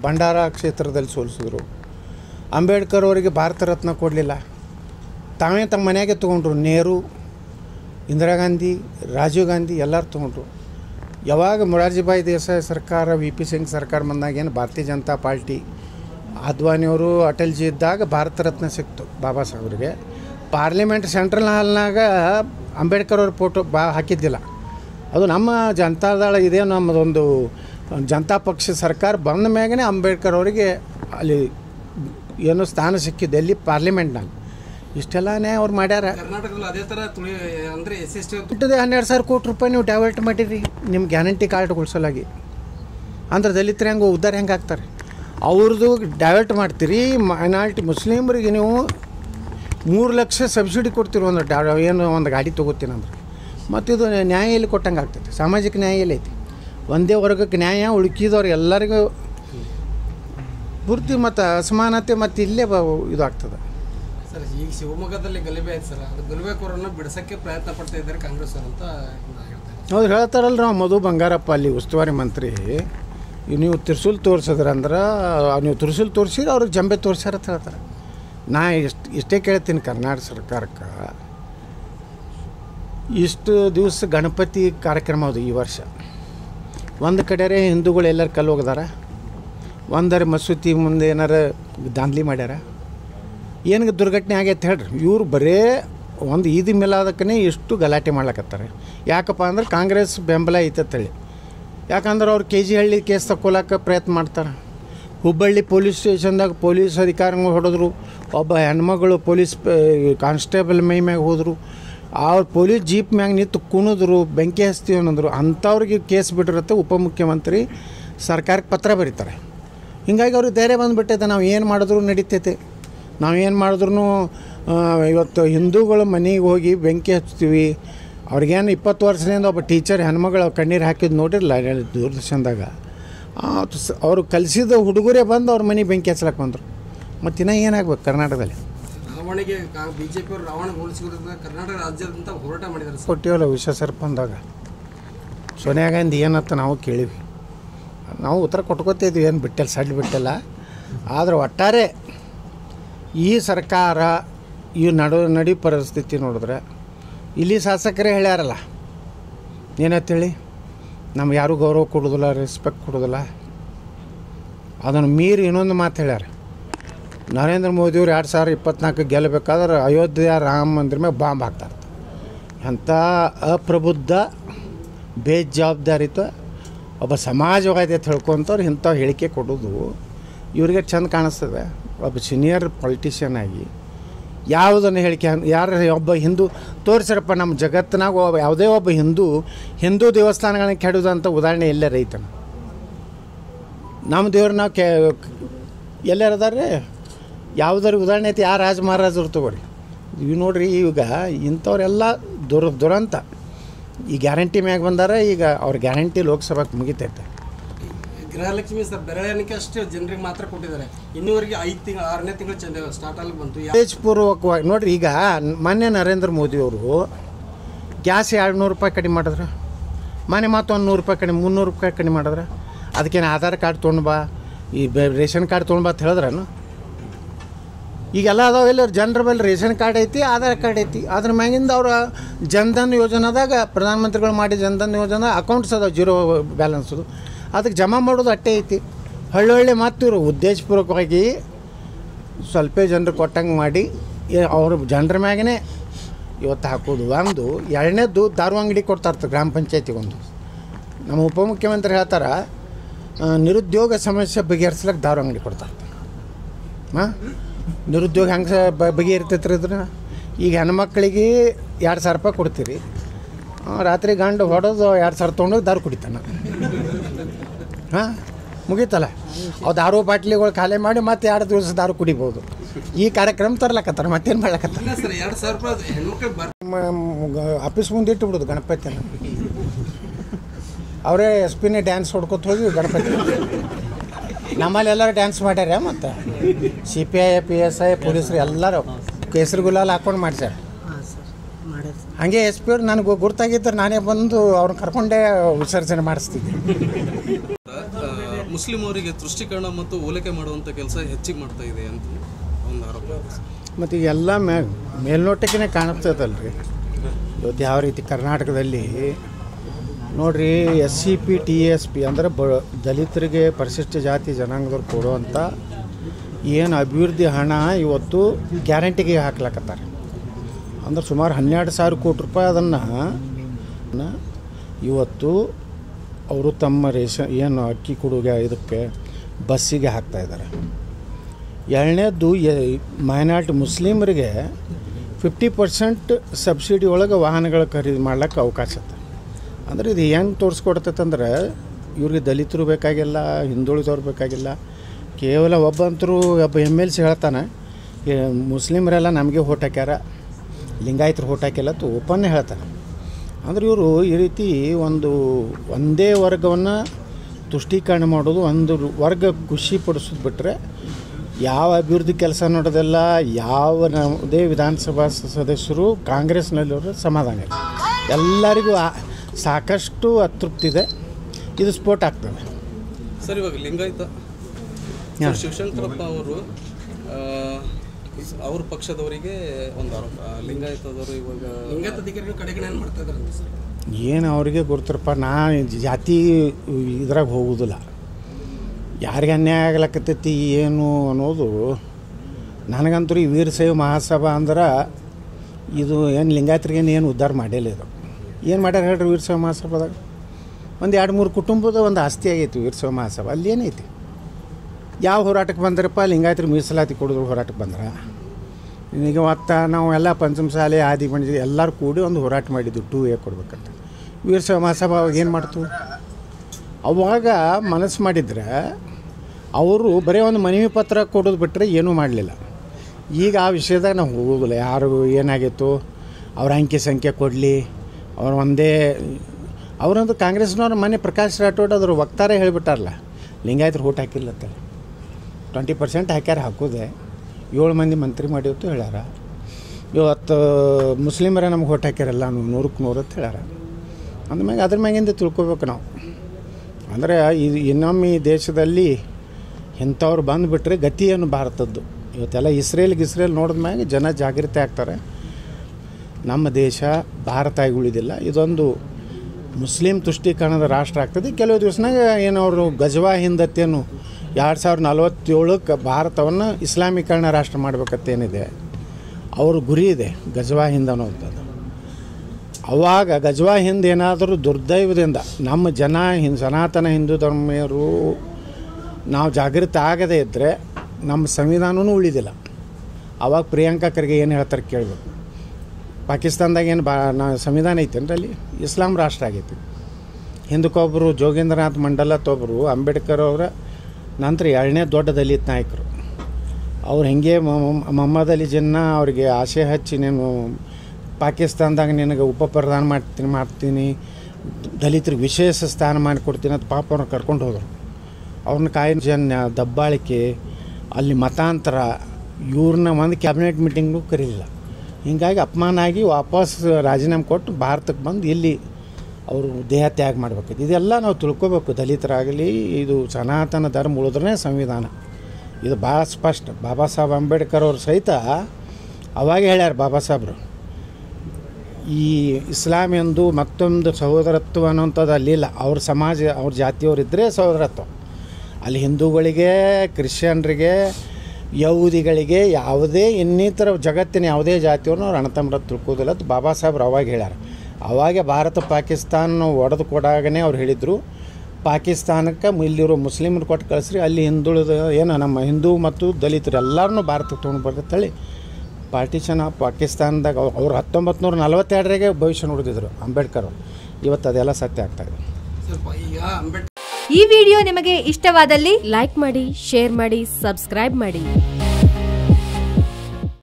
ಭಂಡಾರ ಕ್ಷೇತ್ರದಲ್ಲಿ ಸೋಲಿಸಿದ್ರು. ಅಂಬೇಡ್ಕರ್ ಅವರಿಗೆ ಭಾರತ ರತ್ನ ಕೊಡಲಿಲ್ಲ, ತಾವೇ ತಮ್ಮ ಮನೆಯಾಗೆ ತೊಗೊಂಡ್ರು. ನೆಹರು, ಇಂದಿರಾ ಗಾಂಧಿ, ರಾಜೀವ್ ಗಾಂಧಿ ಎಲ್ಲರೂ ತೊಗೊಂಡ್ರು. ಯಾವಾಗ ಮೊರಾರ್ಜಿಭಾಯಿ ದೇಸಾಯಿ ಸರ್ಕಾರ, ವಿ ಪಿ ಸಿಂಗ್ ಸರ್ಕಾರ ಬಂದಾಗೇನು ಭಾರತೀಯ ಜನತಾ ಪಾರ್ಟಿ, ಅದ್ವಾನಿಯವರು, ಅಟಲ್ಜಿ ಇದ್ದಾಗ ಭಾರತ ರತ್ನ ಸಿಕ್ತು ಬಾಬಾ ಸಾಹೇಬ್ರಿಗೆ. ಪಾರ್ಲಿಮೆಂಟ್ ಸೆಂಟ್ರಲ್ ಹಾಲ್ನಾಗ ಅಂಬೇಡ್ಕರ್ ಅವ್ರ ಫೋಟೋ ಹಾಕಿದ್ದಿಲ್ಲ. ಅದು ನಮ್ಮ ಜನತಾದಳ ಇದೆ, ನಮ್ಮದೊಂದು ಜನತಾ ಪಕ್ಷ ಸರ್ಕಾರ ಬಂದ ಮ್ಯಾಗೇ ಅಂಬೇಡ್ಕರ್ ಅವರಿಗೆ ಅಲ್ಲಿ ಏನೋ ಸ್ಥಾನ ಸಿಕ್ಕಿದ್ದು ಎಲ್ಲಿ ಪಾರ್ಲಿಮೆಂಟ್ನಾಗ. ಇಷ್ಟೆಲ್ಲನೇ ಅವ್ರು ಮಾಡ್ಯಾರ. ಕರ್ನಾಟಕದಲ್ಲಿ ಅದೇ ಥರ ಅಂದರೆ SST 12,000 ಕೋಟಿ ರೂಪಾಯಿ ನೀವು ಡೈವರ್ಟ್ ಮಾಡಿರಿ ನಿಮ್ಮ ಗ್ಯಾರಂಟಿ ಕಾರ್ಡ್ಗೊಳಿಸಲಾಗಿ. ಅಂದ್ರೆ ದಲಿತರು ಹೆಂಗೆ ಉದ್ಧಾರ ಹೆಂಗೆ ಆಗ್ತಾರೆ? ಅವ್ರದ್ದು ಡೈವರ್ಟ್ ಮಾಡ್ತೀರಿ. ಮೈನಾರಿಟಿ ಮುಸ್ಲಿಮ್ರಿಗೆ ನೀವು 3 ಲಕ್ಷ ಸಬ್ಸಿಡಿ ಕೊಡ್ತೀರಿ ಏನು ಒಂದು ಗಾಡಿ ತೊಗೋತೀನಿ ಅಂದ್ರೆ. ಮತ್ತು ಇದು ನ್ಯಾಯ ಎಲ್ಲಿ ಕೊಟ್ಟಂಗೆ ಆಗ್ತೈತಿ? ಸಾಮಾಜಿಕ ನ್ಯಾಯ ಎಲ್ಲಿ ಐತಿ? ಒಂದೇ ವರ್ಗಕ್ಕೆ ನ್ಯಾಯ, ಉಳುಕಿದವ್ರು ಎಲ್ಲರಿಗೂ ಪೂರ್ತಿ ಮತ್ತು ಅಸಮಾನತೆ ಮತ್ತು ಇಲ್ಲೇ ಇದು ಆಗ್ತದೆ. ಸರ್, ಈಗ ಶಿವಮೊಗ್ಗದಲ್ಲಿ ಗಲಭೆ ಆಯ್ತು ಸರ್, ಅದು ಗಲಭೆಕೋರನ್ನು ಬಿಡಿಸೋಕ್ಕೆ ಪ್ರಯತ್ನ ಪಡ್ತಾ ಇದ್ದಾರೆ ಕಾಂಗ್ರೆಸ್ ಅವರು ಅಂತ ಹೇಳ್ತಾರೆ. ಹೌದು, ಹೇಳ್ತಾರಲ್ಲ ನಾವು ಮಧು ಬಂಗಾರಪ್ಪ ಅಲ್ಲಿ ಉಸ್ತುವಾರಿ ಮಂತ್ರಿ, ನೀವು ತ್ರಿಶೂಲ್ ತೋರಿಸಿದ್ರಂದ್ರೆ ನೀವು ತ್ರಿಶೂಲ್ ತೋರಿಸಿದ್ರೆ ಅವ್ರಿಗೆ ಜಂಬೆ ತೋರಿಸ್ಯಾರ ಅಂತ ಹೇಳ್ತಾರೆ. ನಾ ಇಷ್ಟೇ ಕೇಳ್ತೀನಿ ಕರ್ನಾಟಕ ಸರ್ಕಾರಕ್ಕೆ, ಇಷ್ಟು ದಿವಸ ಗಣಪತಿ ಕಾರ್ಯಕ್ರಮ ಅದು ಈ ವರ್ಷ. ಒಂದು ಕಡೆ ಹಿಂದೂಗಳು ಎಲ್ಲರೂ ಕಲ್ಲು ಹೋಗ್ದಾರ, ಒಂದರ ಮಸೂತಿ ಮುಂದೆ ಏನಾರ ದಾಂಧಲಿ ಮಾಡ್ಯಾರ. ಏನಕ್ಕೆ ದುರ್ಘಟನೆ ಆಗೈತೆ ಹೇಳ್ರಿ? ಇವ್ರು ಬರೇ ಒಂದು ಈದ್ ಮಿಲಾದಕ್ಕೇ ಇಷ್ಟು ಗಲಾಟೆ ಮಾಡ್ಲಕತ್ತಾರೆ. ಯಾಕಪ್ಪ ಅಂದ್ರೆ ಕಾಂಗ್ರೆಸ್ ಬೆಂಬಲ ಐತತ್ತೇಳಿ. ಯಾಕಂದ್ರೆ ಅವ್ರು KG ಹಳ್ಳಿ ಕೇಸ್ ತಗೊಳ್ಳೋಕೆ ಪ್ರಯತ್ನ ಮಾಡ್ತಾರೆ. ಹುಬ್ಬಳ್ಳಿ ಪೊಲೀಸ್ ಸ್ಟೇಷನ್ದಾಗ ಪೊಲೀಸ್ ಅಧಿಕಾರಿಗಳು ಹೊಡೆದ್ರು, ಒಬ್ಬ ಹೆಣ್ಮಗಳು ಪೊಲೀಸ್ ಕಾನ್ಸ್ಟೇಬಲ್ ಮೈ ಮ್ಯಾಗ ಹೋದರು, ಅವ್ರು ಪೊಲೀಸ್ ಜೀಪ್ ಮ್ಯಾಗ ನಿಂತು ಕುಣಿದ್ರು, ಬೆಂಕಿ ಹಚ್ತೀವಿ ಅನ್ನೋದ್ರು. ಅಂಥವ್ರಿಗೆ ಕೇಸ್ ಬಿಟ್ಟಿರುತ್ತೆ. ಉಪಮುಖ್ಯಮಂತ್ರಿ ಸರ್ಕಾರಕ್ಕೆ ಪತ್ರ ಬರೀತಾರೆ. ಹೀಗಾಗಿ ಅವ್ರಿಗೆ ಧೈರ್ಯ ಬಂದುಬಿಟ್ಟೈತೆ, ನಾವು ಏನು ಮಾಡಿದ್ರು ನಡೀತೈತೆ, ನಾವೇನು ಮಾಡಿದ್ರು ಇವತ್ತು ಹಿಂದೂಗಳು ಮನೆಗೆ ಹೋಗಿ ಬೆಂಕಿ ಹಚ್ತೀವಿ. ಅವ್ರಿಗೇನು 20 ವರ್ಷದಿಂದ ಒಬ್ಬ ಟೀಚರ್ ಹೆಣ್ಮಗಳು ಕಣ್ಣೀರು ಹಾಕಿದ್ದು ನೋಡಿರಲ್ಲ ದೂರದರ್ಶನದಾಗ. ಅವರು ಕಲಿಸಿದ ಹುಡುಗರೇ ಬಂದು ಅವ್ರ ಮನೆಗೆ ಬೆಂಕಿ ಹಚ್ಚಲಕ್ಕೆ ಬಂದರು. ಮತ್ತು ಇನ್ನೂ ಏನಾಗ್ಬೇಕು ಕರ್ನಾಟಕದಲ್ಲಿ? ರಾವಣಿಗೆ BJP ಅವರು ರಾವಣ ಹೋಲಿಸಿರೋದ್ರಿಂದ ಕರ್ನಾಟಕ ರಾಜ್ಯದಂತ ಹೋರಾಟ ಮಾಡಿದ್ದಾರೆ. ಕೊಟ್ಟಿವಲ್ಲ ವಿಶ್ವ ಸರ್ಪಂದಾಗ ಸೋನಿಯಾ ಗಾಂಧಿ ಏನಂತ ನಾವು ಕೇಳಿವಿ, ನಾವು ಉತ್ತರ ಕೊಟ್ಕೋತಿದ್ವಿ, ಏನು ಬಿಟ್ಟಿಲ್ಲ, ಸಡ್ಲು ಬಿಟ್ಟಿಲ್ಲ. ಆದರೆ ಒಟ್ಟಾರೆ ಈ ಸರ್ಕಾರ ಈ ನಡಿ ಪರಿಸ್ಥಿತಿ ನೋಡಿದ್ರೆ ಇಲ್ಲಿ ಶಾಸಕರೇ ಹೇಳ್ಯಾರಲ್ಲ, ಏನಂತೇಳಿ ನಮ್ಗೆ ಯಾರೂ ಗೌರವ ಕೊಡೋದಿಲ್ಲ, ರೆಸ್ಪೆಕ್ಟ್ ಕೊಡೋದಿಲ್ಲ. ಅದನ್ನು ಮೀರಿ ಇನ್ನೊಂದು ಮಾತು ಹೇಳ್ಯಾರ, ನರೇಂದ್ರ ಮೋದಿಯವರು 2024 ಗೆಲ್ಲಬೇಕಾದ್ರೆ ಅಯೋಧ್ಯೆ ರಾಮ ಮಂದಿರ ಮೇಲೆ ಬಾಂಬ್ ಹಾಕ್ತಾರೆ. ಅಂಥ ಅಪ್ರಬುದ್ಧ ಬೇಜವಾಬ್ದಾರಿತ ಒಬ್ಬ ಸಮಾಜವಾದಿ ಅಂತ ಹೇಳ್ಕೊತವ್ರು ಇಂಥ ಹೇಳಿಕೆ ಕೊಡೋದು ಇವರಿಗೆ ಚೆಂದ ಕಾಣಿಸ್ತದೆ. ಒಬ್ಬ ಸೀನಿಯರ್ ಪೊಲಿಟಿಷಿಯನ್ ಆಗಿ ಯಾವುದನ್ನು ಹೇಳಿಕೆ ಯಾರು ಒಬ್ಬ ಹಿಂದೂ ತೋರಿಸ್ರಪ್ಪ ನಮ್ಮ ಜಗತ್ತಿನಾಗ ಯಾವುದೇ ಒಬ್ಬ ಹಿಂದೂ ದೇವಸ್ಥಾನಗಳನ್ನ ಕೆಡೋದಂಥ ಉದಾಹರಣೆ ಎಲ್ಲೇ ರೈತನ ನಮ್ಮ ದೇವ್ರು ನಾವು ಎಲ್ಲರದಾರೆ ಯಾವುದಾರು ಉದಾಹರಣೆ ಐತಿ? ಯಾವ ರಾಜ ಮಹಾರಾಜರು ತಗೋರಿ. ಇವು ನೋಡ್ರಿ, ಈಗ ಇಂಥವ್ರೆಲ್ಲ ದುರಂತ ಈ ಗ್ಯಾರಂಟಿ ಮ್ಯಾಗ ಬಂದಾರ. ಈಗ ಅವ್ರ ಗ್ಯಾರಂಟಿ ಲೋಕಸಭಾಕ್ಕೆ ಮುಗಿತೈತೆ. ಗೃಹಲಕ್ಷ್ಮಿ ಸರ್ ಬೆರಳಿಕೆ ಅಷ್ಟು ಜನರಿಗೆ ಮಾತ್ರ ಕೊಟ್ಟಿದ್ದಾರೆ. ಇನ್ನೂವರೆಗೆ 5 ತಿಂಗಳು 6ನೇ ತಿಂಗಳು ಸ್ಟಾರ್ಟ್ ಆಗಿ ಬಂತು. ಉದ್ದೇಶಪೂರ್ವಕವಾಗಿ ನೋಡ್ರಿ, ಈಗ ಮೊನ್ನೆ ನರೇಂದ್ರ ಮೋದಿಯವರು ಗ್ಯಾಸ್ 200 ರೂಪಾಯಿ ಕಡಿಮೆ ಮಾಡಿದ್ರೆ, ಮೊನ್ನೆ ಮತ್ತು 100 ರೂಪಾಯಿ ಕಡಿಮೆ 300 ರೂಪಾಯಿ ಕಡಿಮೆ ಮಾಡಿದ್ರೆ, ಅದಕ್ಕೇನು ಆಧಾರ್ ಕಾರ್ಡ್ ತೊಗೊಂಡು ಬಾ, ಈ ರೇಷನ್ ಕಾರ್ಡ್ ತೊಗೊಂಡು ಬಾ ಅಂತ ಹೇಳಿದ್ರನು? ಈಗೆಲ್ಲ ಅದಾವ, ಎಲ್ಲ ಜನರ ಮೇಲೆ ರೇಷನ್ ಕಾರ್ಡ್ ಐತಿ, ಆಧಾರ್ ಕಾರ್ಡ್ ಐತಿ. ಅದ್ರ ಮ್ಯಾಗಿಂದ ಅವ್ರ ಜನ್ಧನ್ ಯೋಜನಾದಾಗ ಪ್ರಧಾನಮಂತ್ರಿಗಳು ಮಾಡಿ ಜನ್ಧನ್ ಯೋಜನಾ ಅಕೌಂಟ್ಸ್ ಅದಾವೆ, 0 ಬ್ಯಾಲೆನ್ಸದು, ಅದಕ್ಕೆ ಜಮಾ ಮಾಡೋದು ಅಟ್ಟೆ ಐತಿ. ಒಳ್ಳೊಳ್ಳೆ ಮಾತು ಇವರು ಉದ್ದೇಶಪೂರ್ವಕವಾಗಿ ಸ್ವಲ್ಪ ಜನರು ಕೊಟ್ಟಂಗೆ ಮಾಡಿ ಅವರು ಜನರ ಮ್ಯಾಗೇ ಇವತ್ತು ಹಾಕೋದು. ಒಂದು ಎರಡನೇದು ದಾರು ಅಂಗಡಿ ಕೊಡ್ತಾರ್ತಾರೆ ಗ್ರಾಮ ಪಂಚಾಯತಿಗೊಂದು. ನಮ್ಮ ಉಪಮುಖ್ಯಮಂತ್ರಿ ಹೇಳ್ತಾರೆ ನಿರುದ್ಯೋಗ ಸಮಸ್ಯೆ ಬಗೆಹರಿಸ್ಲಿಕ್ಕೆ ದಾರು ಅಂಗಡಿ ಕೊಡ್ತಾರೆ. ನಿರುದ್ಯೋಗ ಹೆಂಗೆ ಬಗೆಹರಿತೈತ್ರಿ ಇದ್ರೆ? ಈಗ ಹೆಣ್ಮಕ್ಳಿಗೆ 2,000 ರೂಪಾಯಿ ಕೊಡ್ತೀರಿ, ರಾತ್ರಿ ಗಂಡು ಹೊಡೆದು 2,000 ತೊಗೊಂಡೋಗಿ ದಾರು ಕುಡಿತಾನೆ. ಮುಗೀತಲ್ಲ, ಅವು ದಾರು ಬಾಟ್ಲಿಗಳು ಖಾಲಿ ಮಾಡಿ ಮತ್ತೆ 2 ದಿವಸ ದಾರು ಕುಡಿಬೋದು. ಈ ಕಾರ್ಯಕ್ರಮ ತರ್ಲಕತ್ತಾರೆ, ಮತ್ತೇನು ಮಾಡ್ಲಕತ್ತಾರೆ? ಆಫೀಸ್ ಮುಂದೆ ಇಟ್ಟು ಬಿಡೋದು ಗಣಪತಿನ. ಅವರೇ SP ಡ್ಯಾನ್ಸ್ ಹೊಡ್ಕೊತ ಹೋಗಿ ಗಣಪತಿ. ನಮ್ಮಲ್ಲಿ ಎಲ್ಲರೂ ಡ್ಯಾನ್ಸ್ ಮಾಡ್ಯಾರ. ಮತ್ತು CPI PSI ಪೊಲೀಸರು ಎಲ್ಲರೂ ಕೇಸರಿ ಗುಲಾಲ್ ಹಾಕ್ಕೊಂಡು ಮಾಡ್ಸ್ಯಾರ. ಹಾಗೆ SP ಅವ್ರು ನನಗೆ ಗುರ್ತಾಗಿದ್ದರೆ ನಾನೇ ಬಂದು ಅವ್ರನ್ನ ಕರ್ಕೊಂಡೇ ವಿಸರ್ಜನೆ ಮಾಡಿಸ್ತಿದ್ದೆ. ಮುಸ್ಲಿಂ ಅವರಿಗೆ ತುಷ್ಟೀಕರಣ ಮತ್ತು ಹೋಲಿಕೆ ಮಾಡುವಂಥ ಕೆಲಸ ಹೆಚ್ಚಿಗೆ ಮಾಡ್ತಾ ಇದೆ ಅಂತ ಒಂದು ಆರೋಪ. ಮತ್ತು ಎಲ್ಲ ಮೇಲ್ನೋಟಕ್ಕೆ ಕಾಣಿಸ್ತದಲ್ರಿ. ಇವತ್ತು ಯಾವ ರೀತಿ ಕರ್ನಾಟಕದಲ್ಲಿ ನೋಡಿರಿ SCP TSP ಅಂದರೆ ದಲಿತರಿಗೆ ಪರಿಶಿಷ್ಟ ಜಾತಿ ಜನಾಂಗದವ್ರು ಕೊಡುವಂಥ ಏನು ಅಭಿವೃದ್ಧಿ ಹಣ ಇವತ್ತು ಗ್ಯಾರಂಟಿಗೆ ಹಾಕ್ಲಕತ್ತಾರೆ. ಅಂದ್ರೆ ಸುಮಾರು 12,000 ಕೋಟಿ ರೂಪಾಯಿ ಅದನ್ನು ಇವತ್ತು ಅವರು ತಮ್ಮ ಏನು ಅಕ್ಕಿ ಕೊಡುಗೆ ಇದಕ್ಕೆ ಬಸ್ಸಿಗೆ ಹಾಕ್ತಾಯಿದ್ದಾರೆ. ಎರಡನೇದ್ದು ಮೈನಾರಿಟಿ ಮುಸ್ಲಿಮರಿಗೆ 50% ಸಬ್ಸಿಡಿ ಒಳಗೆ ವಾಹನಗಳು ಖರೀದಿ ಮಾಡ್ಲಿಕ್ಕೆ ಅವಕಾಶ ಇದೆ. ಅಂದರೆ ಇದು ಹೆಂಗೆ ತೋರಿಸ್ಕೊಡ್ತೈತಂದ್ರೆ ಇವ್ರಿಗೆ ದಲಿತರು ಬೇಕಾಗಿಲ್ಲ, ಹಿಂದುಳಿದವ್ರು ಬೇಕಾಗಿಲ್ಲ. ಕೇವಲ ಒಬ್ಬ MLC ಹೇಳ್ತಾನೆ ಮುಸ್ಲಿಮರೆಲ್ಲ ನಮಗೆ ಓಟ್ ಹಾಕ್ಯಾರ, ಲಿಂಗಾಯತರು ಓಟ್ ಹಾಕಿಲ್ಲ ಅಂತ ಓಪನ್ನೇ ಹೇಳ್ತಾನೆ. ಅಂದರೆ ಇವರು ಈ ರೀತಿ ಒಂದೇ ವರ್ಗವನ್ನು ತುಷ್ಟೀಕರಣ ಮಾಡೋದು, ಒಂದು ವರ್ಗ ಖುಷಿ ಪಡಿಸೋದು ಬಿಟ್ಟರೆ ಯಾವ ಅಭಿವೃದ್ಧಿ ಕೆಲಸ ನೋಡೋದೆಲ್ಲ ಯಾವುದೇ ವಿಧಾನಸಭಾ ಸದಸ್ಯರು ಕಾಂಗ್ರೆಸ್ನಲ್ಲಿರೋ ಸಮಾಧಾನ ಇಲ್ಲ. ಎಲ್ಲರಿಗೂ ಸಾಕಷ್ಟು ಅತೃಪ್ತಿ ಇದೆ. ಇದು ಸ್ಫೋಟ ಆಗ್ತದೆ ಸರ್. ಇವಾಗ ಲಿಂಗಾಯತ ಶಿವಶಂಕರಪ್ಪ ಅವರು ಅವ್ರ ಪಕ್ಷದವರಿಗೆ ಒಂದು ಆರೋಪ, ಲಿಂಗಾಯತದವರು ಇವಾಗ ಲಿಂಗಾಯತ ಅಧಿಕಾರಿಗಳು ಕಡೆಗಣನೆ ಮಾಡ್ತಾ ಇದ್ದಾರೆ ಸರ್. ಏನು ಅವರಿಗೆ ಗೊತ್ತಿರಪ್ಪ, ನಾ ಜಾತಿ ಇದ್ರಾಗ ಹೋಗೋದಿಲ್ಲ. ಯಾರಿಗೆ ಅನ್ಯಾಯ ಆಗ್ಲಕತ್ತೈತಿ ಏನು ಅನ್ನೋದು ನನಗಂತೂ ಈ ವೀರಶೈವ ಮಹಾಸಭಾ ಅಂದ್ರೆ ಇದು ಏನು ಲಿಂಗಾಯತರಿಗೇನು ಏನು ಉದ್ಧಾರ ಮಾಡಿಲ್ಲ. ಇದು ಏನು ಮಾಡ್ಯಾರ ಹೇಳ್ರಿ ವೀರಶೈವ ಮಹಾಸಭಾದಾಗ? ಒಂದು 2-3 ಕುಟುಂಬದ ಒಂದು ಆಸ್ತಿ ಆಗೈತಿ ವೀರಶೈವ ಮಹಾಸಭಾ. ಅಲ್ಲಿ ಏನೈತಿ? ಯಾವ ಹೋರಾಟಕ್ಕೆ ಬಂದ್ರಪ್ಪ? ಲಿಂಗಾಯತರಿಗೆ ಮೀಸಲಾತಿ ಕೊಡೋದು ಹೋರಾಟಕ್ಕೆ ಬಂದ್ರೆ. ಈಗ ಮತ್ತು ನಾವು ಎಲ್ಲ ಪಂಚಮಸಾಲೆ ಆದಿ ಬಣಜಿ ಎಲ್ಲರೂ ಕೂಡಿ ಒಂದು ಹೋರಾಟ ಮಾಡಿದ್ದು 2A ಕೊಡ್ಬೇಕಂತ. ವೀರಶೈವ ಮಹಾಸಭಾ ಅವಾಗ ಏನು ಮಾಡ್ತು? ಅವಾಗ ಮನಸ್ಸು ಮಾಡಿದ್ರೆ ಅವರು ಬರೀ ಒಂದು ಮನವಿ ಪತ್ರ ಕೊಡೋದು ಬಿಟ್ಟರೆ ಏನೂ ಮಾಡಲಿಲ್ಲ. ಈಗ ಆ ವಿಷಯದಾಗ ನಾವು ಹೋಗೋದಿಲ್ಲ. ಯಾರು ಏನಾಗಿತ್ತು ಅವ್ರ ಅಂಕಿ ಸಂಖ್ಯೆ ಕೊಡಲಿ, ಅವ್ರು ಒಂದೇ ಅವರಂದು ಕಾಂಗ್ರೆಸ್ನವ್ರು ಮೊನ್ನೆ ಪ್ರಕಾಶ್ ರಾಠೋಡ್ ಅದ್ರ ವಕ್ತಾರ ಹೇಳಿಬಿಟ್ಟಾರಲ್ಲ, ಲಿಂಗಾಯತರು ಓಟ್ ಹಾಕಿಲ್ಲತ್ತ. 20% ಹಾಕ್ಯಾರ, ಹಾಕೋದೆ 7 ಮಂದಿ ಮಂತ್ರಿ ಮಾಡಿವತ್ತು ಹೇಳ್ಯಾರ. ಇವತ್ತು ಮುಸ್ಲಿಮರೇ ನಮ್ಗೆ ಓಟ್ ಹಾಕ್ಯಾರಲ್ಲ 100ಕ್ಕೆ 100 ಅಂತ ಹೇಳ್ಯಾರ. ಅಂದಮ್ಯಾಗ ಅದ್ರ ಮ್ಯಾಗಿಂದ ತಿಳ್ಕೊಬೇಕು ನಾವು. ಅಂದರೆ ಇದು ಇನ್ನೊಮ್ಮೆ ಈ ದೇಶದಲ್ಲಿ ಇಂಥವ್ರು ಬಂದುಬಿಟ್ರೆ ಗತಿ ಏನು ಭಾರತದ್ದು? ಇವತ್ತೆಲ್ಲ ಇಸ್ರೇಲ್ ನೋಡಿದ ಮ್ಯಾಗೆ ಜನ ಜಾಗೃತಿ ಆಗ್ತಾರೆ. ನಮ್ಮ ದೇಶ ಭಾರತ ಆಗಿ ಉಳಿದಿಲ್ಲ. ಇದೊಂದು ಮುಸ್ಲಿಂ ತುಷ್ಟೀಕರಣದ ರಾಷ್ಟ್ರ ಆಗ್ತದೆ. ಕೆಲವು ದಿವಸನಾಗ ಏನವರು ಗಜವಾ ಹಿಂದತ್ತೇನು 2047ಕ್ಕೆ ಭಾರತವನ್ನು ಇಸ್ಲಾಮೀಕರಣ ರಾಷ್ಟ್ರ ಮಾಡಬೇಕತ್ತೇನಿದೆ ಅವ್ರ ಗುರಿ ಇದೆ, ಗಜವಾ ಹಿಂದ್ ಅನ್ನೋಂಥದ್ದು. ಅವಾಗ ಗಜವಾ ಹಿಂದ್ ಏನಾದರೂ ದುರ್ದೈವದಿಂದ ನಮ್ಮ ಜನ ಸನಾತನ ಹಿಂದೂ ಧರ್ಮೀಯರು ನಾವು ಜಾಗೃತಿ ಆಗದೇ ಇದ್ದರೆ ನಮ್ಮ ಸಂವಿಧಾನವೂ ಉಳಿದಿಲ್ಲ. ಅವಾಗ ಪ್ರಿಯಾಂಕಾ ಖರ್ಗೆ ಏನು ಹೇಳ್ತಾರೆ ಕೇಳಬೇಕು. ಪಾಕಿಸ್ತಾನದಾಗ ಏನು ಸಂವಿಧಾನ ಐತೇನ್ರಿ? ಅಲ್ಲಿ ಇಸ್ಲಾಂ ರಾಷ್ಟ್ರ ಆಗೈತಿ. ಹಿಂದಕ್ಕೊಬ್ಬರು ಜೋಗೇಂದ್ರನಾಥ್ ಮಂಡಲತ್ ಒಬ್ಬರು ಅಂಬೇಡ್ಕರ್ ಅವರ ನಂತರ 2ನೇ ದೊಡ್ಡ ದಲಿತ ನಾಯಕರು. ಅವ್ರು ಹೆಂಗೆ ಮೊಹಮ್ಮದ್ ಅಲಿ ಜಿನ್ನಾ ಅವ್ರಿಗೆ ಆಸೆ ಹಚ್ಚಿ ನೀನು ಪಾಕಿಸ್ತಾನದಾಗ ನಿನಗೆ ಉಪಪ್ರಧಾನ ಮಾಡ್ತೀನಿ, ದಲಿತರಿಗೆ ವಿಶೇಷ ಸ್ಥಾನಮಾನ ಕೊಡ್ತೀನಿ ಅಂತ ಪಾಪ ಅವ್ರನ್ನ ಕರ್ಕೊಂಡು ಹೋದರು. ಅವ್ರನ್ನ ಕಾಯಿಜನ್ಯ, ದಬ್ಬಾಳಿಕೆ, ಅಲ್ಲಿ ಮತಾಂತರ, ಇವ್ರನ್ನ ಒಂದು ಕ್ಯಾಬಿನೆಟ್ ಮೀಟಿಂಗ್ನೂ ಕರೀಲಿಲ್ಲ. ಹೀಗಾಗಿ ಅಪಮಾನ ಆಗಿ ವಾಪಸ್ ರಾಜೀನಾಮೆ ಕೊಟ್ಟು ಭಾರತಕ್ಕೆ ಬಂದು ಇಲ್ಲಿ ಅವರು ದೇಹ ತ್ಯಾಗ ಮಾಡಬೇಕು. ಇದೆಲ್ಲ ನಾವು ತಿಳ್ಕೊಬೇಕು. ದಲಿತರಾಗಲಿ ಇದು ಸನಾತನ ಧರ್ಮ ಉಳಿದ್ರೆ ಸಂವಿಧಾನ ಇದು ಭಾಳ ಸ್ಪಷ್ಟ. ಬಾಬಾ ಸಾಹೇಬ್ ಅಂಬೇಡ್ಕರ್ ಅವ್ರು ಸಹಿತ ಅವಾಗೇ ಹೇಳ್ಯಾರ ಬಾಬಾ ಸಾಹೇಬ್ರು, ಈ ಇಸ್ಲಾಂ ಎಂದು ಮತ್ತೊಂದು ಸಹೋದರತ್ವ ಅನ್ನೋಂಥದ್ದು ಅಲ್ಲಿಲ್ಲ. ಅವ್ರ ಸಮಾಜ ಅವ್ರ ಜಾತಿಯವರಿದ್ದರೆ ಸಹೋದರತ್ವ. ಅಲ್ಲಿ ಹಿಂದೂಗಳಿಗೆ, ಕ್ರಿಶ್ಚಿಯನ್ರಿಗೆ, ಯಹೂದಿಗಳಿಗೆ ಯಾವುದೇ ಇನ್ನಿತರ ಜಗತ್ತಿನ ಯಾವುದೇ ಜಾತಿಯವ್ರನ್ನ ಅವ್ರು ಅಣ್ಣತಮ್ಮರ ತಿಳ್ಕೋದಿಲ್ಲ ಅಂತ ಬಾಬಾ ಸಾಹೇಬ್ರು ಅವಾಗ ಹೇಳ್ಯಾರ. ಅವಾಗೆ ಭಾರತ ಪಾಕಿಸ್ತಾನ ಒಡೆದು ಕೊಡಾಗನೇ ಅವ್ರು ಹೇಳಿದರು, ಪಾಕಿಸ್ತಾನಕ್ಕೆ ಇಲ್ಲಿರೋ ಮುಸ್ಲಿಮರು ಕೊಟ್ಟು ಕಳಿಸ್ರಿ, ಅಲ್ಲಿ ಹಿಂದುಳಿದ ಏನು ನಮ್ಮ ಹಿಂದೂ ಮತ್ತು ದಲಿತರು ಎಲ್ಲರನ್ನೂ ಭಾರತಕ್ಕೆ ತೊಗೊಂಡು ಬರ್ತೇಳಿ ಪಾರ್ಟಿಷನ್ ಆಫ್ ಪಾಕಿಸ್ತಾನದಾಗ ಅವ್ರು 1942 ಭವಿಷ್ಯ ನೋಡಿದ್ರು ಅಂಬೇಡ್ಕರ್. ಇವತ್ತು ಅದೆಲ್ಲ ಸತ್ಯ ಆಗ್ತಾಯಿದೆ. ಈ ವಿಡಿಯೋ ನಿಮಗೆ ಇಷ್ಟವಾದಲ್ಲಿ ಲೈಕ್ ಮಾಡಿ, ಶೇರ್ ಮಾಡಿ, ಸಬ್ಸ್ಕ್ರೈಬ್ ಮಾಡಿ.